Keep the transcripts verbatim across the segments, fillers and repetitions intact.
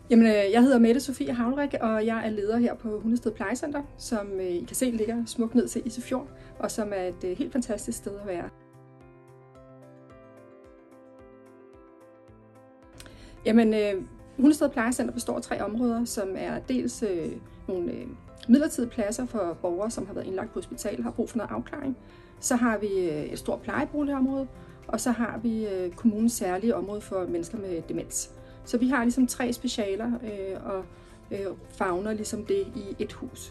Jamen, jeg hedder Mette Sofie Havlrik, og jeg er leder her på Hundested Plejecenter, som I kan se ligger smukt ned til Isefjord, og som er et helt fantastisk sted at være. Jamen, Hundested Plejecenter består af tre områder, som er dels øh, nogle øh, midlertidige pladser for borgere, som har været indlagt på hospital og har brug for noget afklaring. Så har vi øh, et stort plejeboligområde, og så har vi øh, kommunens særlige område for mennesker med demens. Så vi har ligesom tre specialer øh, og øh, favner ligesom det i et hus.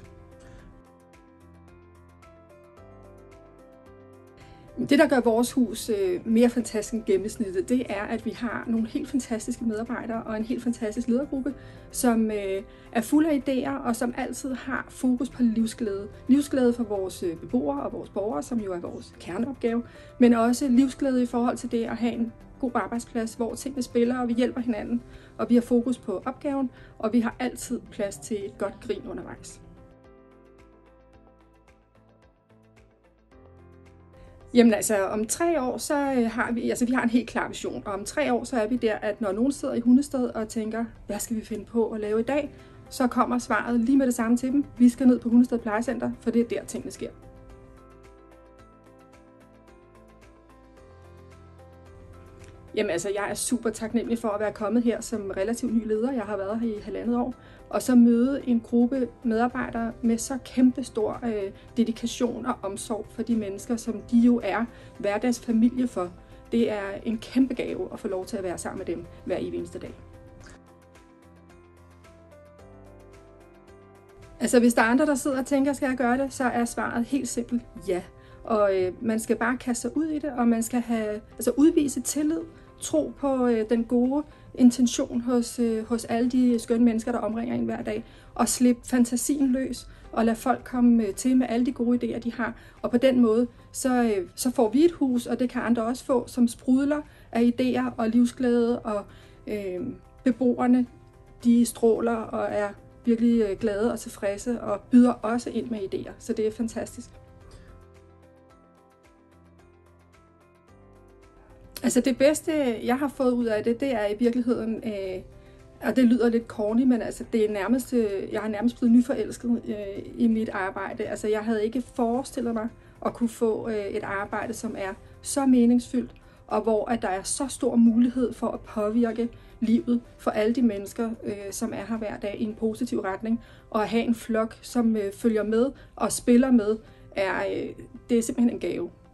Det, der gør vores hus øh, mere fantastisk end gennemsnittet, det er, at vi har nogle helt fantastiske medarbejdere og en helt fantastisk ledergruppe, som øh, er fuld af idéer og som altid har fokus på livsglæde. Livsglæde for vores øh, beboere og vores borgere, som jo er vores kerneopgave, men også livsglæde i forhold til det at have en god arbejdsplads, hvor tingene spiller, og vi hjælper hinanden, og vi har fokus på opgaven, og vi har altid plads til et godt grin undervejs. Jamen altså, om tre år, så har vi, altså vi har en helt klar vision, og om tre år, så er vi der, at når nogen sidder i Hundested og tænker, hvad skal vi finde på at lave i dag, så kommer svaret lige med det samme til dem. Vi skal ned på Hundested Plejecenter, for det er der, tingene sker. Jamen altså, jeg er super taknemmelig for at være kommet her som relativt ny leder. Jeg har været her i halvandet år. Og så møde en gruppe medarbejdere med så kæmpe stor øh, dedikation og omsorg for de mennesker, som de jo er hverdagsfamilie for. Det er en kæmpe gave at få lov til at være sammen med dem hver eneste dag. Altså, hvis der er andre, der sidder og tænker, skal jeg gøre det, så er svaret helt simpelt ja. Og øh, man skal bare kaste sig ud i det, og man skal have, altså udvise tillid, tro på øh, den gode intention hos, øh, hos alle de skønne mennesker, der omringer en hver dag, og slippe fantasien løs, og lade folk komme øh, til med alle de gode idéer, de har. Og på den måde, så, øh, så får vi et hus, og det kan andre også få, som sprudler af idéer og livsglæde, og øh, beboerne, de stråler og er virkelig øh, glade og tilfredse, og byder også ind med idéer, så det er fantastisk. Altså det bedste, jeg har fået ud af det, det er i virkeligheden, øh, og det lyder lidt corny, men altså det er nærmest, øh, jeg har nærmest blevet nyforelsket øh, i mit arbejde. Altså jeg havde ikke forestillet mig at kunne få øh, et arbejde, som er så meningsfyldt, og hvor at der er så stor mulighed for at påvirke livet for alle de mennesker, øh, som er her hver dag i en positiv retning, og at have en flok, som øh, følger med og spiller med, er, øh, det er simpelthen en gave.